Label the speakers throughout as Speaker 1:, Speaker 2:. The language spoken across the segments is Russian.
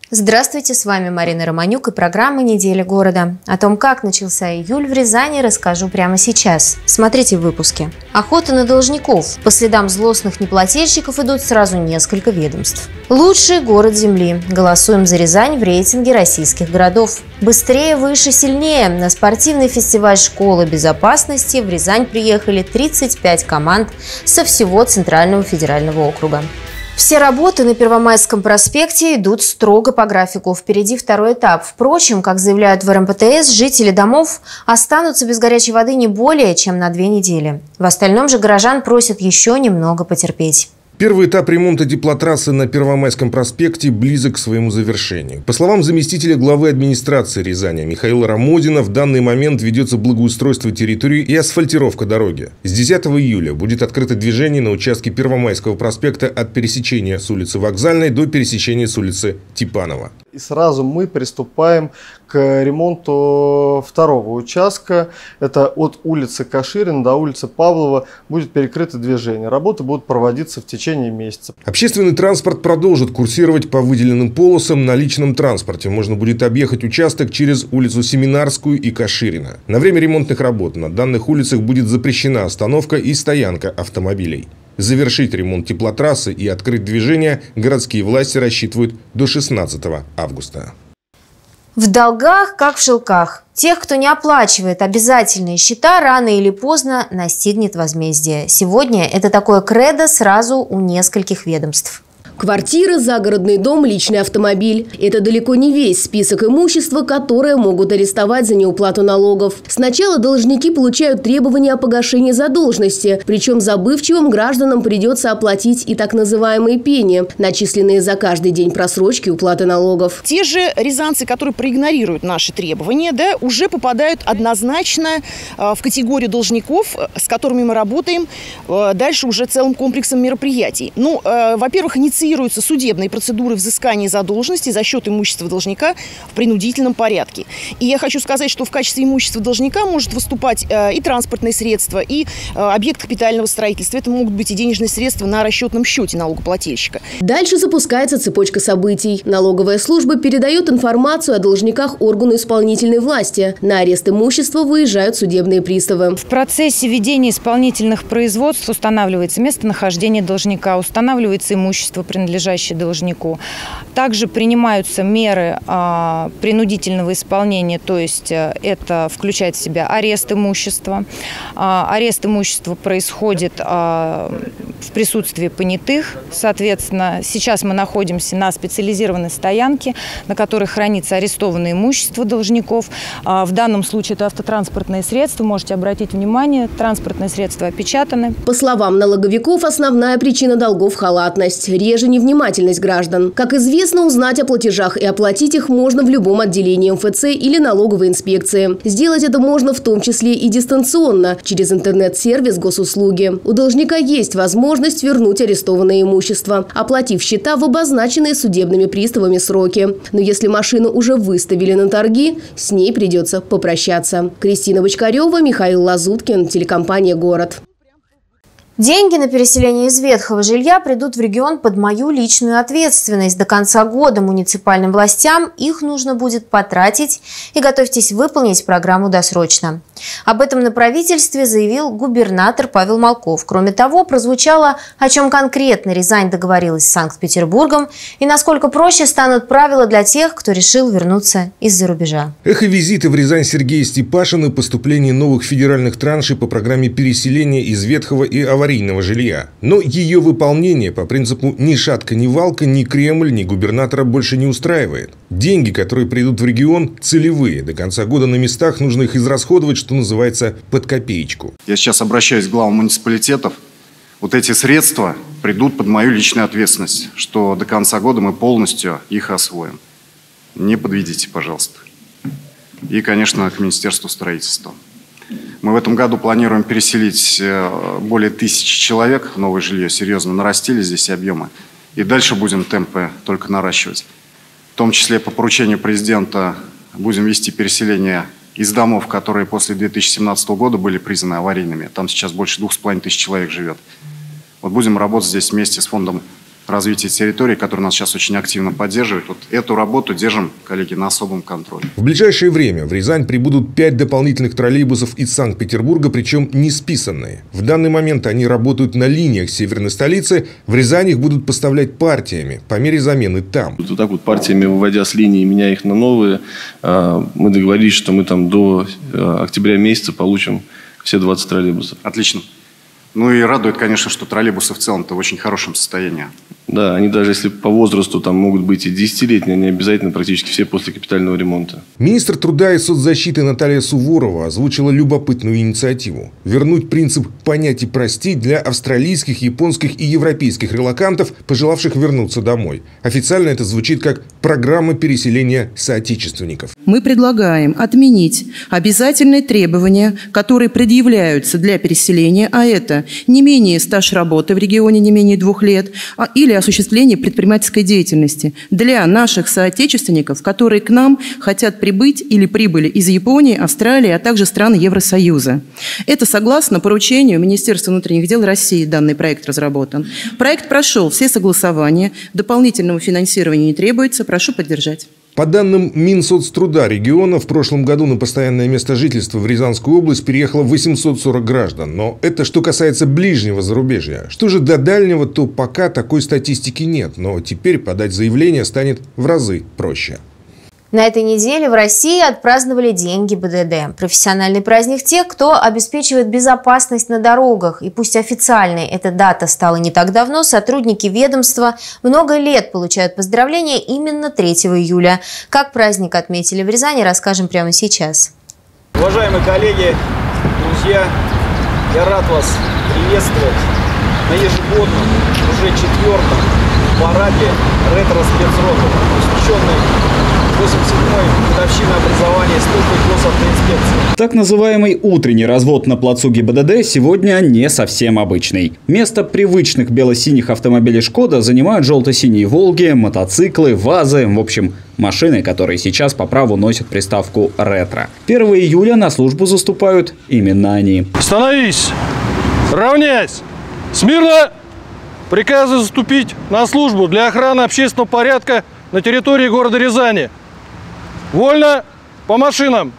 Speaker 1: Здравствуйте, с вами Марина Романюк и программа «Неделя города». О том, как начался июль в Рязани, расскажу прямо сейчас. Смотрите в выпуске. Охота на должников. По следам злостных неплательщиков идут сразу несколько ведомств. Лучший город Земли. Голосуем за Рязань в рейтинге российских городов. Быстрее, выше, сильнее. На спортивный фестиваль «Школы безопасности» в Рязань приехали 35 команд со всего Центрального федерального округа. Все работы на Первомайском проспекте идут строго по графику. Впереди второй этап. Впрочем, как заявляют в РМПТС, жители домов останутся без горячей воды не более чем на 2 недели. В остальном же горожан просят еще немного потерпеть.
Speaker 2: Первый этап ремонта теплотрассы на Первомайском проспекте близок к своему завершению. По словам заместителя главы администрации Рязани Михаила Рамодина, в данный момент ведется благоустройство территории и асфальтировка дороги. С 10 июля будет открыто движение на участке Первомайского проспекта от пересечения с улицы Вокзальной до пересечения с улицы Типанова.
Speaker 3: И сразу мы приступаем к ремонту второго участка. Это от улицы Каширина до улицы Павлова будет перекрыто движение. Работы будут проводиться в течение месяца.
Speaker 2: Общественный транспорт продолжит курсировать по выделенным полосам. На личном транспорте можно будет объехать участок через улицу Семинарскую и Каширина. На время ремонтных работ на данных улицах будет запрещена остановка и стоянка автомобилей. Завершить ремонт теплотрассы и открыть движение городские власти рассчитывают до 16 августа.
Speaker 1: В долгах, как в шелках. Тех, кто не оплачивает обязательные счета, рано или поздно настигнет возмездие. Сегодня это такое кредо сразу у нескольких ведомств.
Speaker 4: Квартира, загородный дом, личный автомобиль. Это далеко не весь список имущества, которое могут арестовать за неуплату налогов. Сначала должники получают требования о погашении задолженности. Причем забывчивым гражданам придется оплатить и так называемые пени, начисленные за каждый день просрочки уплаты налогов.
Speaker 5: Те же рязанцы, которые проигнорируют наши требования, уже попадают однозначно в категорию должников, с которыми мы работаем дальше уже целым комплексом мероприятий. Во-первых, инициируются судебные процедуры взыскания задолженности за счет имущества должника в принудительном порядке. И я хочу сказать, что в качестве имущества должника может выступать и транспортные средства, и объект капитального строительства. Это могут быть и денежные средства на расчетном счете налогоплательщика.
Speaker 4: Дальше запускается цепочка событий. Налоговая служба передает информацию о должниках органу исполнительной власти. На арест имущества выезжают судебные приставы.
Speaker 6: В процессе ведения исполнительных производств устанавливается местонахождение должника, устанавливается имущество, принадлежащее должнику. Также принимаются меры принудительного исполнения, то есть это включает в себя арест имущества. Арест имущества происходит в присутствии понятых. Соответственно, сейчас мы находимся на специализированной стоянке, на которой хранится арестованное имущество должников. В данном случае это автотранспортные средства. Можете обратить внимание, транспортные средства опечатаны.
Speaker 4: По словам налоговиков, основная причина долгов – халатность. Реже невнимательность граждан. Как известно, узнать о платежах и оплатить их можно в любом отделении МФЦ или налоговой инспекции. Сделать это можно в том числе и дистанционно, через интернет-сервис госуслуги. У должника есть возможность вернуть арестованное имущество, оплатив счета в обозначенные судебными приставами сроки. Но если машину уже выставили на торги, с ней придется попрощаться. Кристина Бочкарева, Михаил Лазуткин, телекомпания «Город».
Speaker 1: Деньги на переселение из ветхого жилья придут в регион под мою личную ответственность. До конца года муниципальным властям их нужно будет потратить, и готовьтесь выполнить программу досрочно. Об этом на правительстве заявил губернатор Павел Малков. Кроме того, прозвучало, о чем конкретно Рязань договорилась с Санкт-Петербургом и насколько проще станут правила для тех, кто решил вернуться из-за рубежа.
Speaker 2: Эхо визита в Рязань Сергея Степашина, поступление новых федеральных траншей по программе переселения из ветхого и аварийного жилья. Но ее выполнение по принципу «ни шатка, ни валка», ни Кремль, ни губернатора больше не устраивает. Деньги, которые придут в регион, целевые. До конца года на местах нужно их израсходовать, что называется, под копеечку.
Speaker 7: Я сейчас обращаюсь к главам муниципалитетов. Вот эти средства придут под мою личную ответственность, что до конца года мы полностью их освоим. Не подведите, пожалуйста. И, конечно, к Министерству строительства. Мы в этом году планируем переселить более 1000 человек в новое жилье. Серьезно нарастили здесь объемы. И дальше будем темпы только наращивать. В том числе по поручению президента будем вести переселение из домов, которые после 2017 года были признаны аварийными. Там сейчас больше 2500 человек живет. Вот будем работать здесь вместе с фондом развития территории, который нас сейчас очень активно поддерживает. Вот эту работу держим, коллеги, на особом контроле.
Speaker 2: В ближайшее время в Рязань прибудут 5 дополнительных троллейбусов из Санкт-Петербурга, причем не списанные. В данный момент они работают на линиях северной столицы. В Рязань их будут поставлять партиями по мере замены там.
Speaker 8: Вот так вот партиями, выводя с линии, меняя их на новые, мы договорились, что мы там до октября месяца получим все 20 троллейбусов.
Speaker 7: Отлично. Ну и радует, конечно, что троллейбусы в целом-то в очень хорошем состоянии.
Speaker 8: Да, они даже если по возрасту там могут быть и 10-летние, они обязательно практически все после капитального ремонта.
Speaker 2: Министр труда и соцзащиты Наталья Суворова озвучила любопытную инициативу – вернуть принцип «понять и простить» для австралийских, японских и европейских релокантов, пожелавших вернуться домой. Официально это звучит как программа переселения соотечественников.
Speaker 9: Мы предлагаем отменить обязательные требования, которые предъявляются для переселения, а это не менее стаж работы в регионе не менее 2 лет, или осуществление предпринимательской деятельности для наших соотечественников, которые к нам хотят прибыть или прибыли из Японии, Австралии, а также стран Евросоюза. Это согласно поручению Министерства внутренних дел России данный проект разработан. Проект прошел все согласования, дополнительного финансирования не требуется, прошу поддержать.
Speaker 2: По данным Минсоцтруда региона, в прошлом году на постоянное место жительства в Рязанскую область переехало 840 граждан. Но это что касается ближнего зарубежья. Что же до дальнего, то пока такой статистики нет. Но теперь подать заявление станет в разы проще.
Speaker 1: На этой неделе в России отпраздновали День ГИБДД. Профессиональный праздник тех, кто обеспечивает безопасность на дорогах. И пусть официальной эта дата стала не так давно, сотрудники ведомства много лет получают поздравления именно 3 июля. Как праздник отметили в Рязани, расскажем прямо сейчас.
Speaker 10: Уважаемые коллеги, друзья, я рад вас приветствовать на ежегодном, уже 4-м параде ретро-спецроты, посвященной 87-й годовщине образования службы госавтоинспекции.
Speaker 11: Так называемый утренний развод на плацу ГИБДД сегодня не совсем обычный. Место привычных бело-синих автомобилей «Шкода» занимают желто-синие «Волги», мотоциклы, ВАЗы, в общем, машины, которые сейчас по праву носят приставку «ретро». 1 июля на службу заступают именно они.
Speaker 12: Становись! Равняйсь! Смирно! Приказы заступить на службу для охраны общественного порядка на территории города Рязани. Вольно по машинам.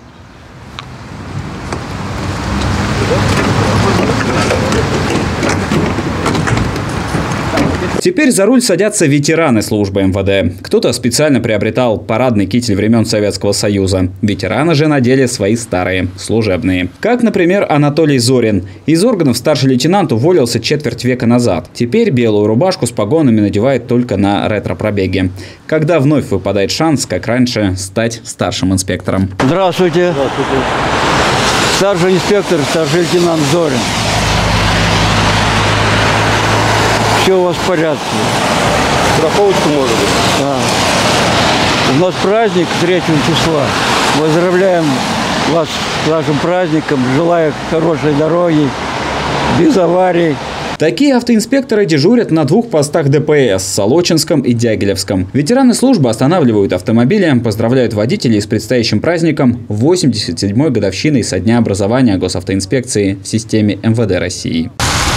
Speaker 11: Теперь за руль садятся ветераны службы МВД. Кто-то специально приобретал парадный китель времен Советского Союза. Ветераны же надели свои старые, служебные. Как, например, Анатолий Зорин. Из органов старший лейтенант уволился четверть века назад. Теперь белую рубашку с погонами надевает только на ретро-пробеге. Когда вновь выпадает шанс, как раньше, стать старшим инспектором.
Speaker 13: Здравствуйте. Здравствуйте. Старший инспектор, старший лейтенант Зорин. Все у вас в порядке.
Speaker 12: Страховочку может быть?
Speaker 13: Да. У нас праздник 3 числа. Поздравляем вас с вашим праздником. Желаю хорошей дороги, без аварий.
Speaker 11: Такие автоинспекторы дежурят на 2 постах ДПС – Солочинском и Дягилевском. Ветераны службы останавливают автомобили, поздравляют водителей с предстоящим праздником 87-й годовщиной со дня образования госавтоинспекции в системе МВД России.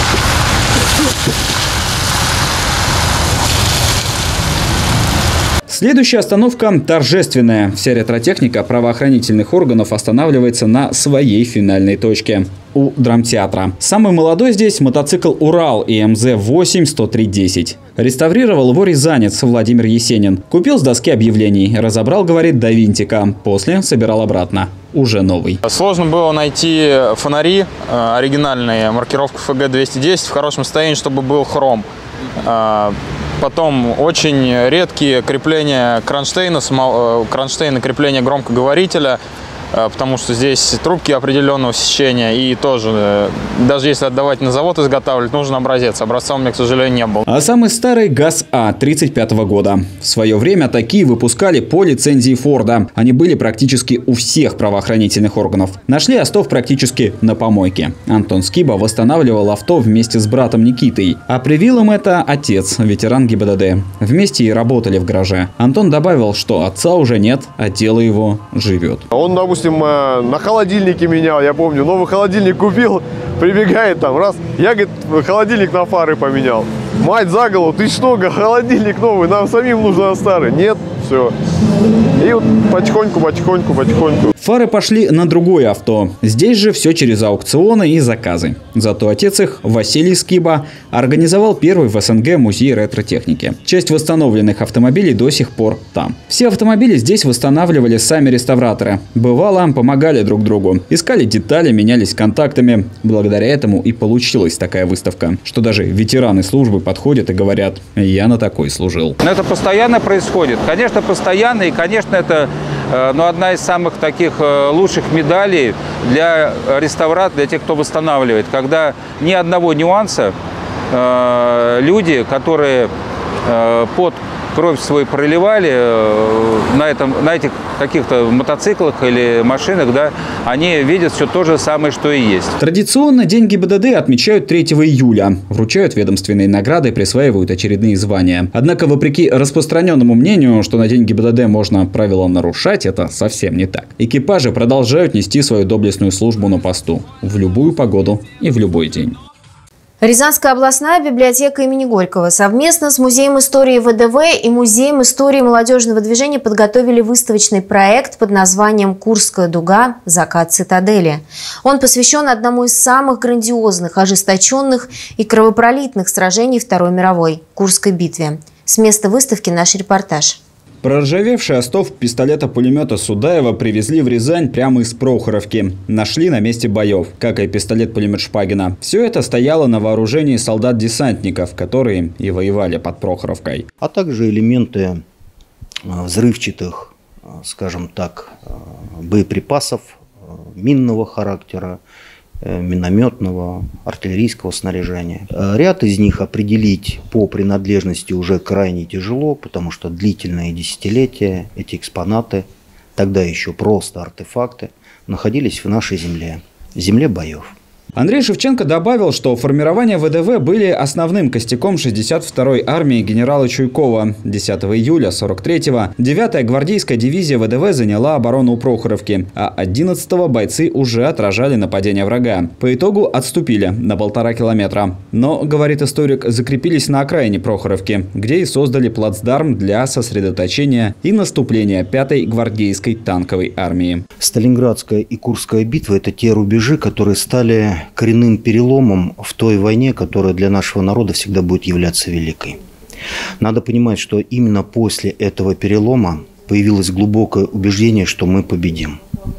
Speaker 11: Следующая остановка торжественная. Вся ретротехника правоохранительных органов останавливается на своей финальной точке – у драмтеатра. Самый молодой здесь мотоцикл «Урал» ИМЗ-8 10310. Реставрировал его рязанец Владимир Есенин. Купил с доски объявлений, разобрал, говорит, до винтика. После собирал обратно. Уже новый.
Speaker 14: Сложно было найти фонари оригинальные, маркировка ФГ-210 в хорошем состоянии, чтобы был хром. Потом очень редкие крепления кронштейна крепления громкоговорителя, потому что здесь трубки определенного сечения, и тоже, даже если отдавать на завод изготавливать, нужен образец. Образца у меня, к сожалению, не было.
Speaker 11: А самый старый ГАЗ-А 35-го года. В свое время такие выпускали по лицензии Форда. Они были практически у всех правоохранительных органов. Нашли остов практически на помойке. Антон Скиба восстанавливал авто вместе с братом Никитой. А привил им это отец, ветеран ГИБДД. Вместе и работали в гараже. Антон добавил, что отца уже нет, а дело его живет.
Speaker 15: Он, допустим, на холодильнике менял, я помню, новый холодильник купил, прибегает там, раз, я, говорит, холодильник на фары поменял. Мать за голову, ты что, холодильник новый, нам самим нужно старый. Нет, все. И вот потихоньку.
Speaker 11: Фары пошли на другое авто. Здесь же все через аукционы и заказы. Зато отец их, Василий Скиба, организовал первый в СНГ музей ретро-техники. Часть восстановленных автомобилей до сих пор там. Все автомобили здесь восстанавливали сами реставраторы. Бывало, помогали друг другу. Искали детали, менялись контактами. Благодаря этому и получилась такая выставка, что даже ветераны службы подходят и говорят: «Я на такой служил».
Speaker 16: Но это постоянно происходит. Конечно, постоянно. И, конечно, это одна из самых таких лучших медалей для реставратора, для тех, кто восстанавливает. Когда ни одного нюанса люди, которые под кровь свою проливали на этих каких-то мотоциклах или машинах, да, они видят все то же самое, что и есть.
Speaker 11: Традиционно День ГИБДД отмечают 3 июля. Вручают ведомственные награды, присваивают очередные звания. Однако, вопреки распространенному мнению, что на День ГИБДД можно правила нарушать, это совсем не так. Экипажи продолжают нести свою доблестную службу на посту. В любую погоду и в любой день.
Speaker 1: Рязанская областная библиотека имени Горького совместно с Музеем истории ВДВ и Музеем истории молодежного движения подготовили выставочный проект под названием «Курская дуга. Закат цитадели». Он посвящен одному из самых грандиозных, ожесточенных и кровопролитных сражений Второй мировой – Курской битве. С места выставки наш репортаж.
Speaker 11: Проржавевший остов пистолета-пулемета Судаева привезли в Рязань прямо из Прохоровки. Нашли на месте боев, как и пистолет-пулемет Шпагина. Все это стояло на вооружении солдат-десантников, которые и воевали под Прохоровкой.
Speaker 17: А также элементы взрывчатых, скажем так, боеприпасов минного характера, минометного, артиллерийского снаряжения. Ряд из них определить по принадлежности уже крайне тяжело, потому что длительные десятилетия эти экспонаты, тогда еще просто артефакты, находились в нашей земле боев.
Speaker 11: Андрей Шевченко добавил, что формирование ВДВ были основным костяком 62-й армии генерала Чуйкова. 10 июля 43-го 9-я гвардейская дивизия ВДВ заняла оборону у Прохоровки, а 11-го бойцы уже отражали нападение врага. По итогу отступили на 1,5 километра. Но, говорит историк, закрепились на окраине Прохоровки, где и создали плацдарм для сосредоточения и наступления 5-й гвардейской танковой армии.
Speaker 17: Сталинградская и Курская битвы – это те рубежи, которые стали коренным переломом в той войне, которая для нашего народа всегда будет являться великой. Надо понимать, что именно после этого перелома появилось глубокое убеждение, что мы победим.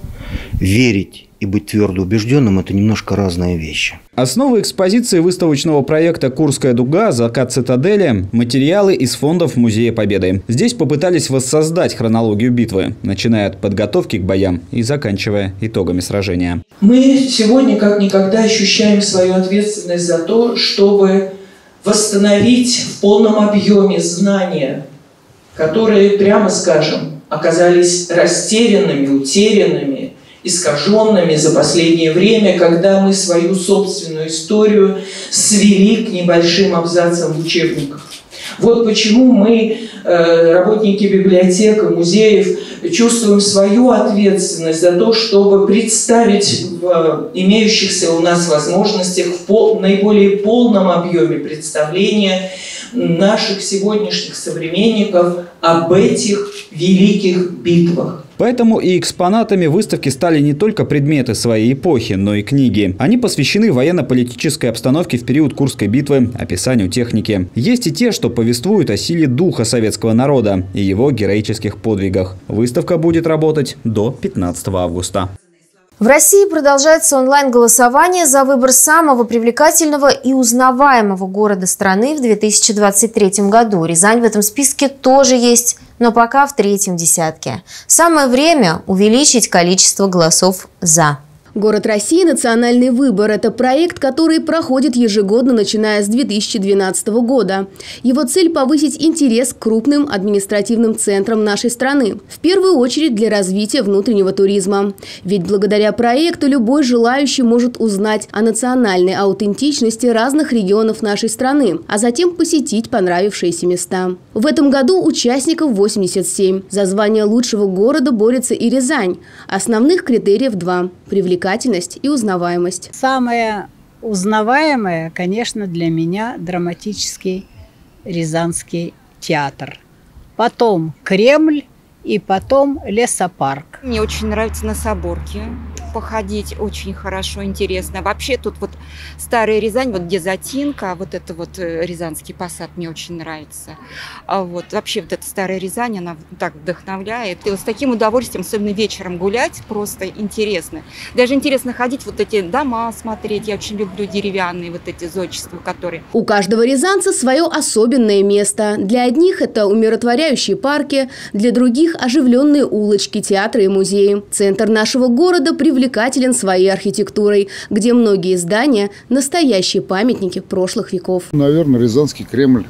Speaker 17: Верить и быть твердо убежденным – это немножко разные вещи.
Speaker 11: Основа экспозиции выставочного проекта «Курская дуга. Закат цитадели» – материалы из фондов Музея Победы. Здесь попытались воссоздать хронологию битвы, начиная от подготовки к боям и заканчивая итогами сражения.
Speaker 18: Мы сегодня как никогда ощущаем свою ответственность за то, чтобы восстановить в полном объеме знания, которые, прямо скажем, оказались растерянными, утерянными, искаженными за последнее время, когда мы свою собственную историю свели к небольшим абзацам в учебниках. Вот почему мы, работники библиотек и музеев, чувствуем свою ответственность за то, чтобы представить в имеющихся у нас возможностях в наиболее полном объеме представления наших сегодняшних современников об этих великих битвах.
Speaker 11: Поэтому и экспонатами выставки стали не только предметы своей эпохи, но и книги. Они посвящены военно-политической обстановке в период Курской битвы, описанию техники. Есть и те, что повествуют о силе духа советского народа и его героических подвигах. Выставка будет работать до 15 августа.
Speaker 1: В России продолжается онлайн-голосование за выбор самого привлекательного и узнаваемого города страны в 2023 году. Рязань в этом списке тоже есть, но пока в 3-м десятке. Самое время увеличить количество голосов «за».
Speaker 4: «Город России. Национальный выбор» – это проект, который проходит ежегодно, начиная с 2012 года. Его цель – повысить интерес к крупным административным центрам нашей страны. В первую очередь для развития внутреннего туризма. Ведь благодаря проекту любой желающий может узнать о национальной аутентичности разных регионов нашей страны, а затем посетить понравившиеся места. В этом году участников 87. За звание лучшего города борется и Рязань. Основных критериев 2 – привлекательность и узнаваемость.
Speaker 19: Самое Узнаваемое, конечно, для меня драматический Рязанский театр. Потом Кремль и потом лесопарк.
Speaker 20: Мне очень нравится на Соборке походить, очень хорошо, интересно. Вообще тут вот старая Рязань, вот где Затинка, вот это вот Рязанский посад мне очень нравится. А вот вообще вот эта старая Рязань, она так вдохновляет. И вот с таким удовольствием, особенно вечером гулять, просто интересно. Даже интересно ходить, вот эти дома смотреть. Я очень люблю деревянные вот эти зодчества, которые...
Speaker 4: У каждого рязанца свое особенное место. Для одних это умиротворяющие парки, для других оживленные улочки, театры и музеи. Центр нашего города привлекателен своей архитектурой, где многие здания – настоящие памятники прошлых веков.
Speaker 21: Наверное, Рязанский Кремль.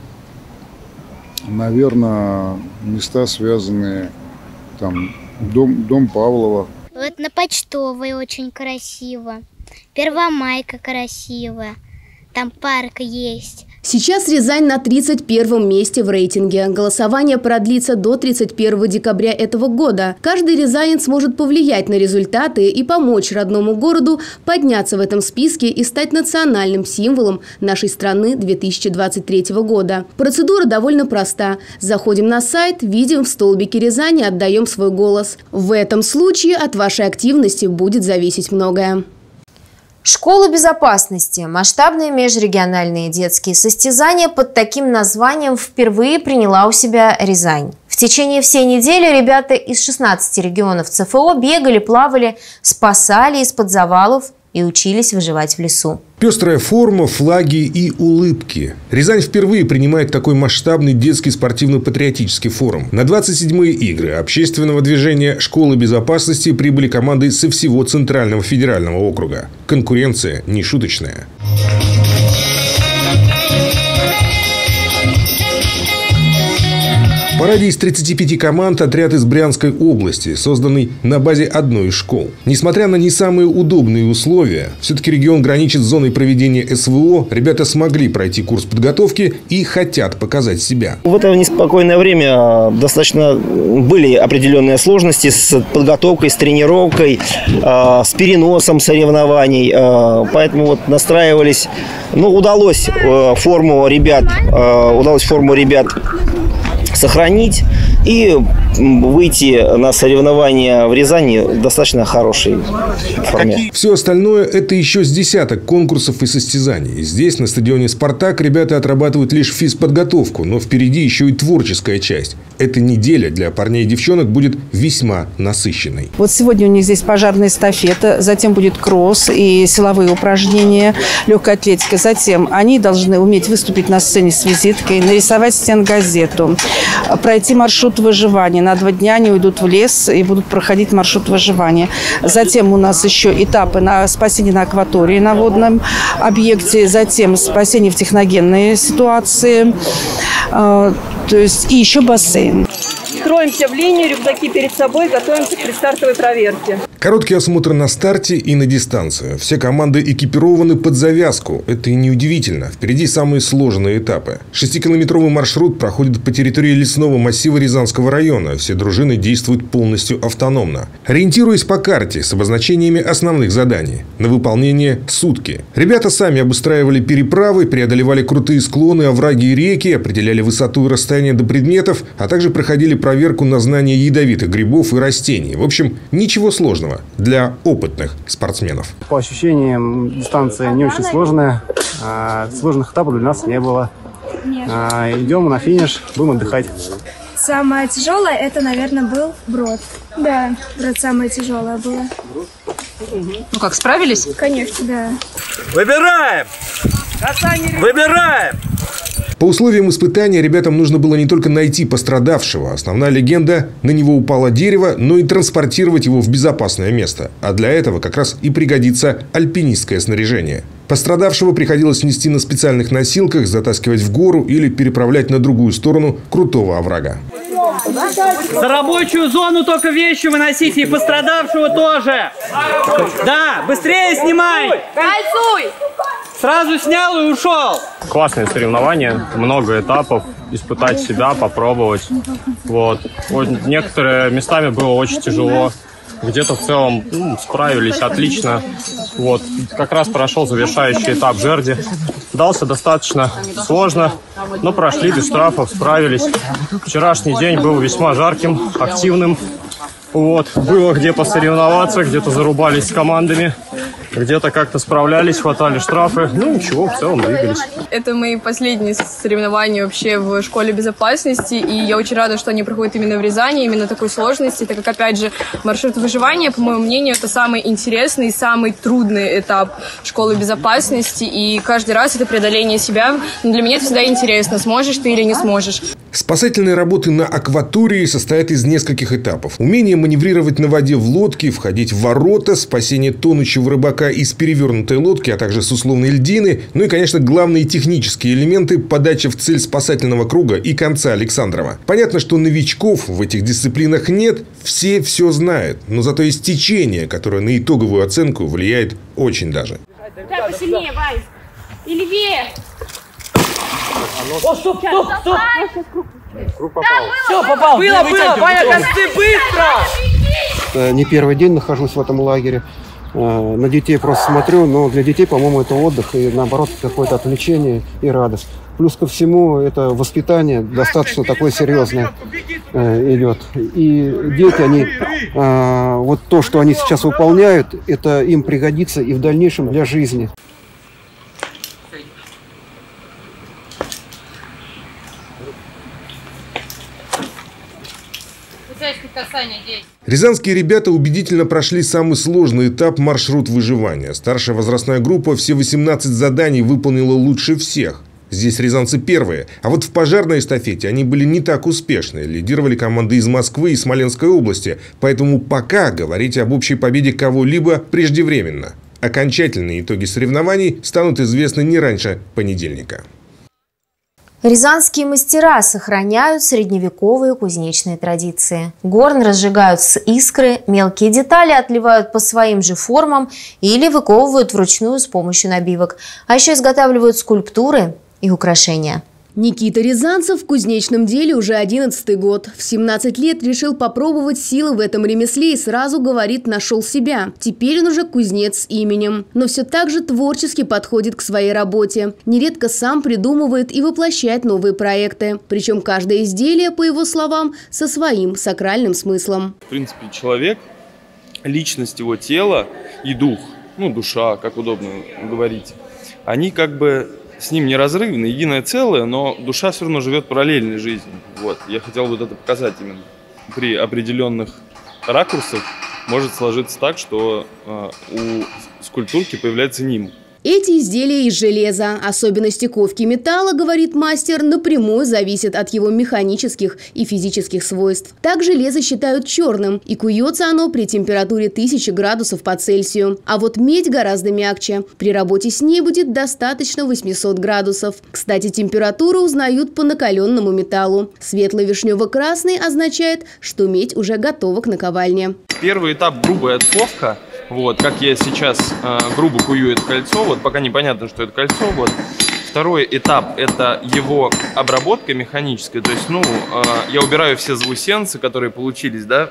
Speaker 21: Наверное, места, связанные, там, дом Павлова.
Speaker 22: Вот на Почтовой очень красиво. Первомайка красивая. Там парк есть.
Speaker 4: Сейчас Рязань на 31-м месте в рейтинге. Голосование продлится до 31 декабря этого года. Каждый рязанец может повлиять на результаты и помочь родному городу подняться в этом списке и стать национальным символом нашей страны 2023 года. Процедура довольно проста. Заходим на сайт, видим в столбике Рязани, отдаем свой голос. В этом случае от вашей активности будет зависеть многое.
Speaker 1: Школа безопасности. Масштабные межрегиональные детские состязания под таким названием впервые приняла у себя Рязань. В течение всей недели ребята из 16 регионов ЦФО бегали, плавали, спасали из-под завалов и учились выживать в лесу.
Speaker 2: Пестрая форма, флаги и улыбки. Рязань впервые принимает такой масштабный детский спортивно-патриотический форум. На 27-е игры общественного движения «Школы безопасности» прибыли команды со всего Центрального федерального округа. Конкуренция нешуточная. В параде из 35 команд отряд из Брянской области, созданный на базе одной из школ. Несмотря на не самые удобные условия, все-таки регион граничит с зоной проведения СВО, ребята смогли пройти курс подготовки и хотят показать себя.
Speaker 23: В это неспокойное время достаточно были определенные сложности с подготовкой, с тренировкой, с переносом соревнований. Поэтому вот настраивались. Ну, удалось форму ребят сохранить и выйти на соревнования в Рязани в достаточно хорошей форме.
Speaker 2: Все остальное – это еще с десяток конкурсов и состязаний. Здесь, на стадионе «Спартак», ребята отрабатывают лишь физподготовку, но впереди еще и творческая часть. Эта неделя для парней и девчонок будет весьма насыщенной.
Speaker 24: Вот сегодня у них здесь пожарная эстафета, затем будет кросс и силовые упражнения, легкая атлетика. Затем они должны уметь выступить на сцене с визиткой, нарисовать стенгазету, пройти маршрут выживания. На 2 дня они уйдут в лес и будут проходить маршрут выживания. Затем у нас еще этапы на спасение на акватории, на водном объекте. Затем спасение в техногенной ситуации. То есть и еще бассейн.
Speaker 25: Строимся в линию, рюкзаки перед собой, готовимся к предстартовой проверке.
Speaker 2: Короткий осмотр на старте и на дистанцию. Все команды экипированы под завязку. Это и неудивительно. Впереди самые сложные этапы. 6-километровый маршрут проходит по территории лесного массива Рязанского района. Все дружины действуют полностью автономно. Ориентируясь по карте с обозначениями основных заданий. На выполнение сутки. Ребята сами обустраивали переправы, преодолевали крутые склоны, овраги и реки, определяли высоту и расстояние до предметов, а также проходили проверку на знание ядовитых грибов и растений. В общем, ничего сложного для опытных спортсменов.
Speaker 26: По ощущениям, дистанция не очень сложная. Сложных этапов для нас не было. Идем на финиш, будем отдыхать.
Speaker 27: Самое тяжелое, это, наверное, был брод. Да, брод самое тяжелое было.
Speaker 28: Ну как, справились?
Speaker 27: Конечно, да.
Speaker 10: Выбираем! Выбираем!
Speaker 2: По условиям испытания ребятам нужно было не только найти пострадавшего, основная легенда – на него упало дерево, но и транспортировать его в безопасное место. А для этого как раз и пригодится альпинистское снаряжение. Пострадавшего приходилось нести на специальных носилках, затаскивать в гору или переправлять на другую сторону крутого оврага.
Speaker 10: За рабочую зону только вещи выносите и пострадавшего тоже. Да, быстрее снимай!
Speaker 27: Кольцуй!
Speaker 10: Сразу снял и ушел.
Speaker 29: Классные соревнования, много этапов, испытать себя, попробовать. Вот. Некоторые местами было очень тяжело, где-то в целом справились отлично. Вот, как раз прошел завершающий этап жерди. Дался достаточно сложно, но прошли без штрафов, справились. Вчерашний день был весьма жарким, активным. Вот, было где посоревноваться, где-то зарубались с командами, где-то как-то справлялись, хватали штрафы. Ну ничего, в целом двигались.
Speaker 3: Это мои последние соревнования вообще в школе безопасности, и я очень рада, что они проходят именно в Рязани, именно такой сложности, так как, опять же, маршрут выживания, по моему мнению, это самый интересный и самый трудный этап школы безопасности, и каждый раз это преодоление себя. Но для меня это всегда интересно, сможешь ты или не сможешь.
Speaker 2: Спасательные работы на акватории состоят из нескольких этапов. Умение маневрировать на воде в лодке, входить в ворота, спасение тонущего рыбака из перевернутой лодки, а также с условной льдины. Ну и, конечно, главные технические элементы – подача в цель спасательного круга и конца Александрова. Понятно, что новичков в этих дисциплинах нет, все знают. Но зато есть течение, которое на итоговую оценку влияет очень даже.
Speaker 5: Так, посильнее, Вайс. И левее.
Speaker 10: О, стоп!
Speaker 5: Круг попал.
Speaker 10: Все, попал! Было! Ваня, концы, быстро!
Speaker 6: Не первый день нахожусь в этом лагере. На детей просто смотрю, но для детей, по-моему, это отдых и, наоборот, какое-то отвлечение и радость. Плюс ко всему, это воспитание достаточно такое серьезное идет. И дети, они, вот то, что они сейчас выполняют, это им пригодится и в дальнейшем для жизни.
Speaker 2: Рязанские ребята убедительно прошли самый сложный этап – маршрут выживания. Старшая возрастная группа все 18 заданий выполнила лучше всех. Здесь рязанцы первые. А вот в пожарной эстафете они были не так успешны. Лидировали команды из Москвы и Смоленской области. Поэтому пока говорить об общей победе кого-либо преждевременно. Окончательные итоги соревнований станут известны не раньше понедельника.
Speaker 1: Рязанские мастера сохраняют средневековые кузнечные традиции. Горн разжигают с искры, мелкие детали отливают по своим же формам или выковывают вручную с помощью набивок. А еще изготавливают скульптуры и украшения.
Speaker 4: Никита Рязанцев в кузнечном деле уже 11-й год. В 17 лет решил попробовать силы в этом ремесле и сразу, говорит, нашел себя. Теперь он уже кузнец с именем. Но все так же творчески подходит к своей работе. Нередко сам придумывает и воплощает новые проекты. Причем каждое изделие, по его словам, со своим сакральным смыслом.
Speaker 7: В принципе, человек, личность его тела и дух, ну душа, как удобно говорить, они как бы с ним неразрывно, единое целое, но душа все равно живет параллельной жизнью. Вот. Я хотел вот это показать именно. При определенных ракурсах может сложиться так, что у скульптурки появляется нимб.
Speaker 4: Эти изделия из железа. Особенности ковки металла, говорит мастер, напрямую зависят от его механических и физических свойств. Так железо считают черным, и куется оно при температуре 1000 градусов по Цельсию. А вот медь гораздо мягче. При работе с ней будет достаточно 800 градусов. Кстати, температуру узнают по накаленному металлу. Светло-вишнево-красный означает, что медь уже готова к наковальне.
Speaker 7: Первый этап – грубая отковка. Вот, как я сейчас грубо кую это кольцо, вот пока непонятно, что это кольцо. Вот. Второй этап – это его обработка механическая, то есть, я убираю все заусенцы, которые получились, да,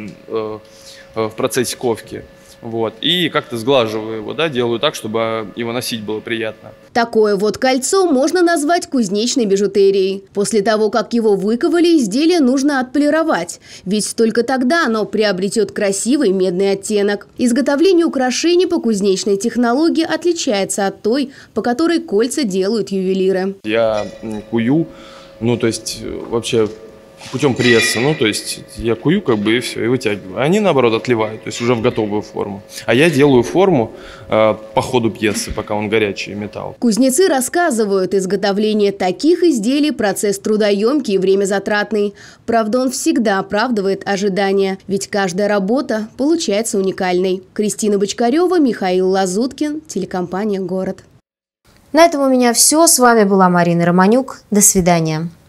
Speaker 7: в процессе ковки. Вот, и как-то сглаживаю его, да, делаю так, чтобы его носить было приятно.
Speaker 4: Такое вот кольцо можно назвать кузнечной бижутерией. После того, как его выковали, изделие нужно отполировать, ведь только тогда оно приобретет красивый медный оттенок. Изготовление украшений по кузнечной технологии отличается от той, по которой кольца делают ювелиры.
Speaker 7: Я кую, то есть вообще путем пресса, то есть я кую как бы и все, и вытягиваю. Они наоборот отливают, то есть уже в готовую форму. А я делаю форму по ходу пьесы, пока он горячий металл.
Speaker 4: Кузнецы рассказывают, изготовление таких изделий процесс трудоемкий и времязатратный. Правда, он всегда оправдывает ожидания, ведь каждая работа получается уникальной. Кристина Бочкарева, Михаил Лазуткин, телекомпания «Город».
Speaker 1: На этом у меня все. С вами была Марина Романюк. До свидания.